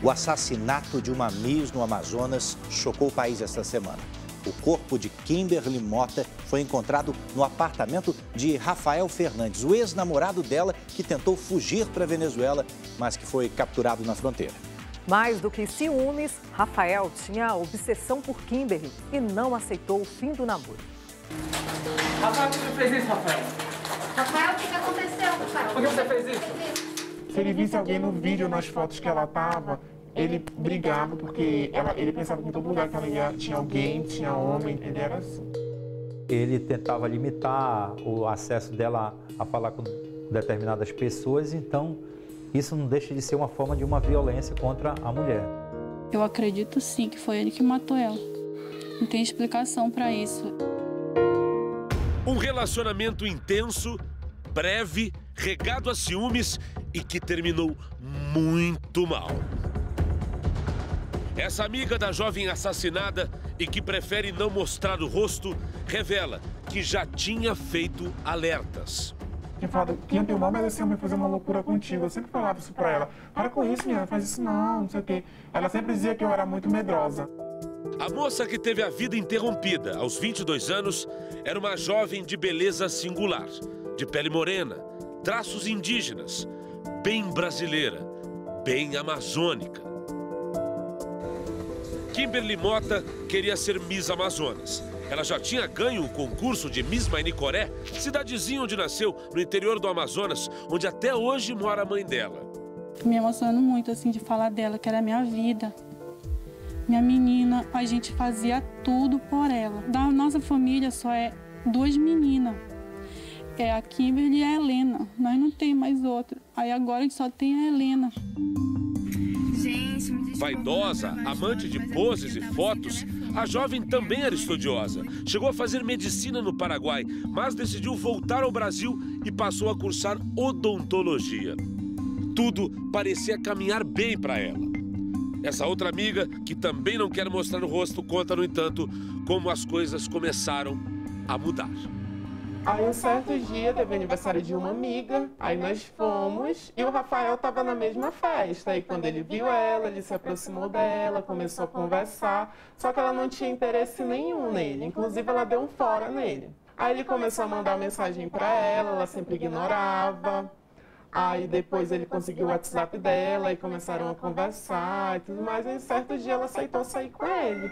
O assassinato de uma Miss no Amazonas chocou o país esta semana. O corpo de Kimberly Mota foi encontrado no apartamento de Rafael Fernandes, o ex-namorado dela que tentou fugir para a Venezuela, mas que foi capturado na fronteira. Mais do que ciúmes, Rafael tinha obsessão por Kimberly e não aceitou o fim do namoro. Rafael, por que você fez isso, Rafael? Rafael, o que aconteceu, Rafael? Por que você fez isso? Se ele visse alguém no vídeo, nas fotos que ela tava, ele brigava porque ele pensava que em todo lugar que ela ia tinha alguém, tinha homem, ele era assim. Ele tentava limitar o acesso dela a falar com determinadas pessoas, então isso não deixa de ser uma forma de uma violência contra a mulher. Eu acredito sim que foi ele que matou ela. Não tem explicação para isso. Um relacionamento intenso, breve, regado a ciúmes e que terminou muito mal. Essa amiga da jovem assassinada e que prefere não mostrar o rosto, revela que já tinha feito alertas. Tinha falado, quem tem mal merece homem fazer uma loucura contigo. Eu sempre falava isso pra ela. Para com isso, minha, faz isso não sei o quê. Ela sempre dizia que eu era muito medrosa. A moça que teve a vida interrompida aos 22 anos era uma jovem de beleza singular, de pele morena, traços indígenas, bem brasileira, bem amazônica. Kimberly Mota queria ser Miss Amazonas. Ela já tinha ganho o concurso de Miss Manicoré, cidadezinha onde nasceu, no interior do Amazonas, onde até hoje mora a mãe dela. Me emociono muito assim de falar dela, que era a minha vida. Minha menina, a gente fazia tudo por ela. Da nossa família só é 2 meninas. É a Kimberly e a Helena. Nós não tem mais outra. Aí agora a gente só tem a Helena. Vaidosa, amante de poses e fotos, a jovem também era estudiosa. Chegou a fazer medicina no Paraguai, mas decidiu voltar ao Brasil e passou a cursar odontologia. Tudo parecia caminhar bem para ela. Essa outra amiga, que também não quer mostrar o rosto, conta, no entanto, como as coisas começaram a mudar. Aí um certo dia teve aniversário de uma amiga, aí nós fomos e o Rafael estava na mesma festa. Aí quando ele viu ela, ele se aproximou dela, começou a conversar, só que ela não tinha interesse nenhum nele, inclusive ela deu um fora nele. Aí ele começou a mandar mensagem para ela sempre ignorava. Aí depois ele conseguiu o WhatsApp dela e começaram a conversar e tudo mais. Aí um certo dia ela aceitou sair com ele.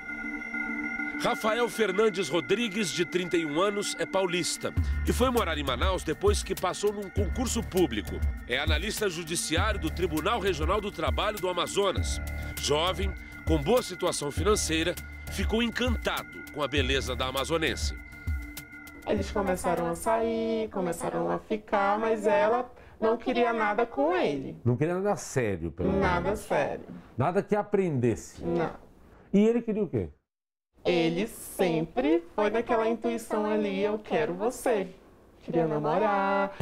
Rafael Fernandes Rodrigues, de 31 anos, é paulista e foi morar em Manaus depois que passou num concurso público. É analista judiciário do Tribunal Regional do Trabalho do Amazonas. Jovem, com boa situação financeira, ficou encantado com a beleza da amazonense. Eles começaram a sair, começaram a ficar, mas ela não queria nada com ele. Não queria nada sério, pelo menos. Nada sério. Nada que aprendesse. Não. E ele queria o quê? Ele sempre foi naquela intuição ali, eu quero você. Queria namorar.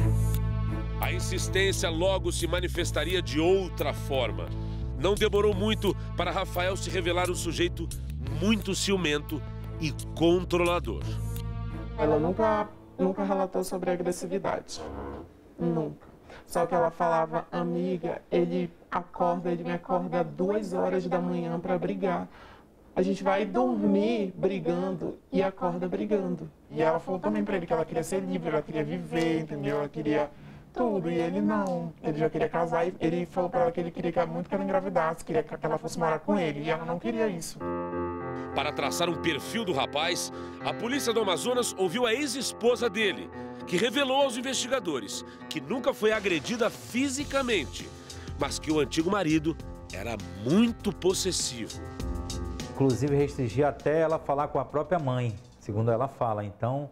A insistência logo se manifestaria de outra forma. Não demorou muito para Rafael se revelar um sujeito muito ciumento e controlador. Ela nunca relatou sobre agressividade. Nunca. Só que ela falava, amiga, ele me acorda 2 horas da manhã para brigar. A gente vai dormir brigando e acorda brigando. E ela falou também pra ele que ela queria ser livre, ela queria viver, entendeu? Ela queria tudo. E ele não. Ele já queria casar e ele falou pra ela que ele queria muito que ela engravidasse, queria que ela fosse morar com ele. E ela não queria isso. Para traçar um perfil do rapaz, a polícia do Amazonas ouviu a ex-esposa dele, que revelou aos investigadores que nunca foi agredida fisicamente, mas que o antigo marido era muito possessivo. Inclusive restringia até ela falar com a própria mãe, segundo ela fala. Então,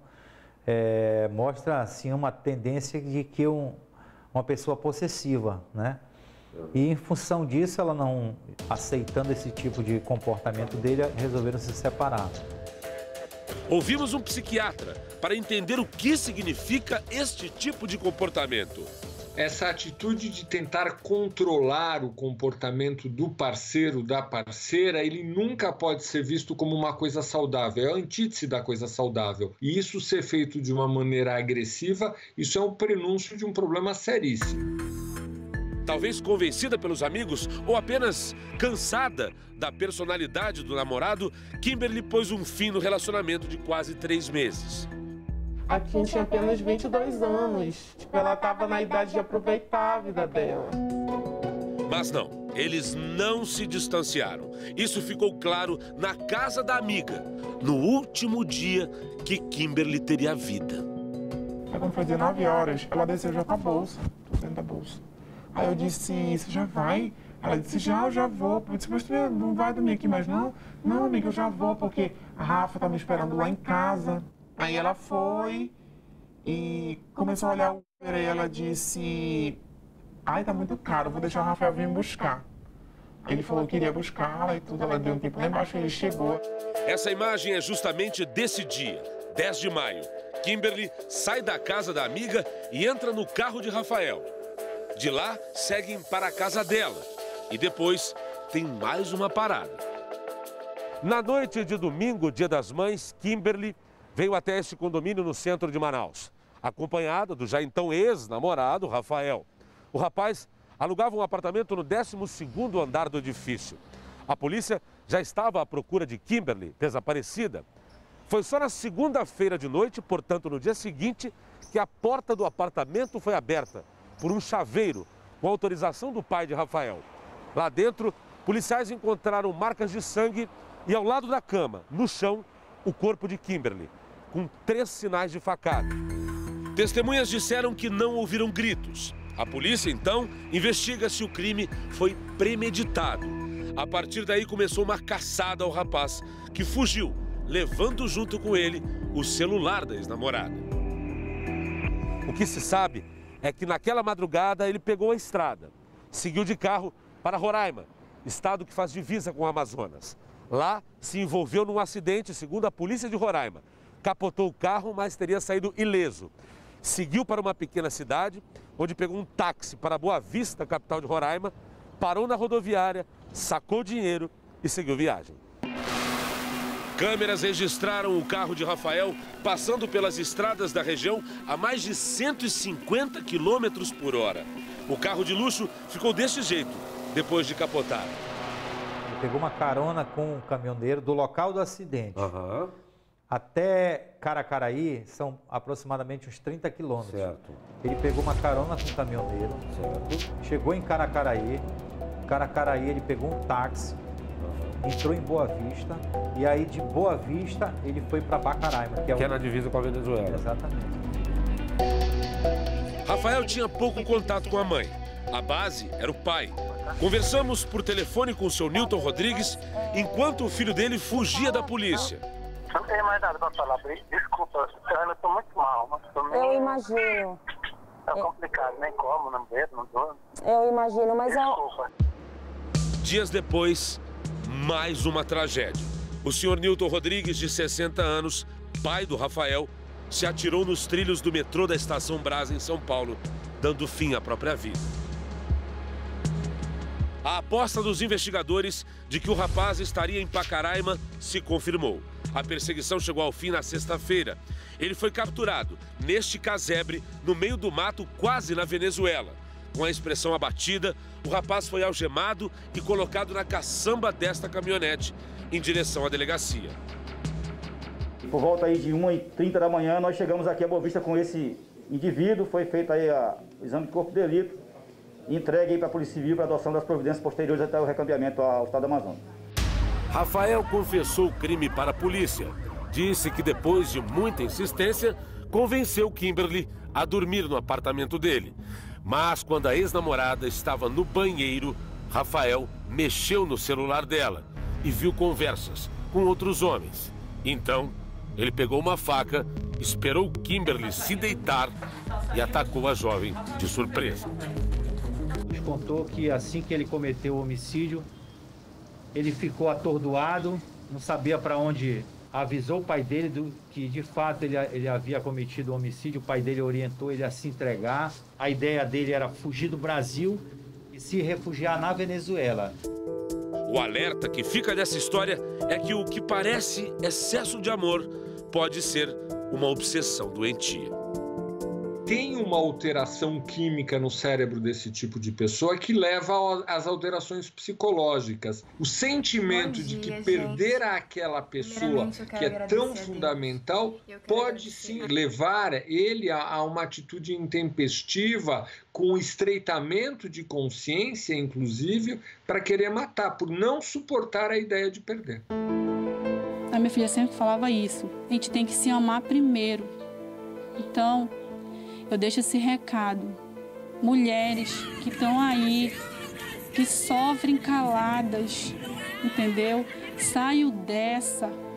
mostra assim uma tendência de que uma pessoa possessiva, né? E em função disso, ela não aceitando esse tipo de comportamento dele, resolveram se separar. Ouvimos um psiquiatra para entender o que significa este tipo de comportamento. Essa atitude de tentar controlar o comportamento do parceiro, da parceira, ele nunca pode ser visto como uma coisa saudável, é a antítese da coisa saudável. E isso ser feito de uma maneira agressiva, isso é um prenúncio de um problema seríssimo. Talvez convencida pelos amigos ou apenas cansada da personalidade do namorado, Kimberly pôs um fim no relacionamento de quase 3 meses. A Kim tinha apenas 22 anos. Tipo, ela estava na idade de aproveitar a vida dela. Mas não, eles não se distanciaram. Isso ficou claro na casa da amiga, no último dia que Kimberly teria vida. Aí quando fazia 9 horas, ela desceu já com a bolsa, dentro da bolsa. Aí eu disse, você já vai? Ela disse, eu já vou. Eu disse, mas tu não vai dormir aqui mais não? Não, amiga, eu já vou, porque a Rafa tá me esperando lá em casa. Aí ela foi e começou a olhar o Uber e ela disse, ai, tá muito caro, vou deixar o Rafael vir me buscar. Ele falou que iria buscá-la e tudo, ela deu um tempo lá embaixo e ele chegou. Essa imagem é justamente desse dia, 10 de maio. Kimberly sai da casa da amiga e entra no carro de Rafael. De lá, seguem para a casa dela. E depois, tem mais uma parada. Na noite de domingo, Dia das Mães, Kimberly veio até esse condomínio no centro de Manaus, acompanhada do já então ex-namorado, Rafael. O rapaz alugava um apartamento no 12º andar do edifício. A polícia já estava à procura de Kimberly, desaparecida. Foi só na segunda-feira de noite, portanto no dia seguinte, que a porta do apartamento foi aberta por um chaveiro, com autorização do pai de Rafael. Lá dentro, policiais encontraram marcas de sangue e ao lado da cama, no chão, o corpo de Kimberly, com 3 sinais de facada. Testemunhas disseram que não ouviram gritos. A polícia, então, investiga se o crime foi premeditado. A partir daí começou uma caçada ao rapaz, que fugiu, levando junto com ele o celular da ex-namorada. O que se sabe é que naquela madrugada ele pegou a estrada, seguiu de carro para Roraima, estado que faz divisa com o Amazonas. Lá se envolveu num acidente, segundo a polícia de Roraima. Capotou o carro, mas teria saído ileso. Seguiu para uma pequena cidade, onde pegou um táxi para Boa Vista, capital de Roraima, parou na rodoviária, sacou dinheiro e seguiu viagem. Câmeras registraram o carro de Rafael passando pelas estradas da região a mais de 150 km por hora. O carro de luxo ficou desse jeito, depois de capotar. Ele pegou uma carona com um caminhoneiro do local do acidente. Até Caracaraí são aproximadamente uns 30 quilômetros. Certo. Ele pegou uma carona com um caminhoneiro, chegou em Caracaraí, ele pegou um táxi, entrou em Boa Vista e aí de Boa Vista ele foi para Pacaraima, que é na divisa com a Venezuela. Exatamente. Rafael tinha pouco contato com a mãe. A base era o pai. Conversamos por telefone com o seu Nilton Rodrigues enquanto o filho dele fugia da polícia. Não tenho mais nada para falar, desculpa, eu estou muito mal. Mas eu imagino. É complicado, nem como, não bebo, não dou. Eu imagino, mas desculpa. Dias depois, mais uma tragédia. O senhor Nilton Rodrigues, de 60 anos, pai do Rafael, se atirou nos trilhos do metrô da Estação Brás, em São Paulo, dando fim à própria vida. A aposta dos investigadores de que o rapaz estaria em Pacaraima se confirmou. A perseguição chegou ao fim na sexta-feira. Ele foi capturado neste casebre, no meio do mato, quase na Venezuela. Com a expressão abatida, o rapaz foi algemado e colocado na caçamba desta caminhonete, em direção à delegacia. Por volta aí de 1h30 da manhã, nós chegamos aqui a Boa Vista com esse indivíduo. Foi feito aí o exame de corpo de delito e entregue para a Polícia Civil para adoção das providências posteriores até o recambiamento ao estado do Amazonas. Rafael confessou o crime para a polícia. Disse que depois de muita insistência, convenceu Kimberly a dormir no apartamento dele. Mas quando a ex-namorada estava no banheiro, Rafael mexeu no celular dela e viu conversas com outros homens. Então, ele pegou uma faca, esperou Kimberly se deitar e atacou a jovem de surpresa. Ele contou que assim que ele cometeu o homicídio, ele ficou atordoado, não sabia para onde ir. Avisou o pai dele que de fato ele havia cometido o homicídio. O pai dele orientou ele a se entregar. A ideia dele era fugir do Brasil e se refugiar na Venezuela. O alerta que fica dessa história é que o que parece excesso de amor pode ser uma obsessão doentia. tem uma alteração química no cérebro desse tipo de pessoa que leva às alterações psicológicas. O sentimento de que perder aquela pessoa que é tão fundamental pode sim levar ele a uma atitude intempestiva, com estreitamento de consciência, inclusive, para querer matar, por não suportar a ideia de perder. A minha filha sempre falava isso, a gente tem que se amar primeiro. Então, eu deixo esse recado. Mulheres que estão aí, que sofrem caladas, entendeu? Saiam dessa.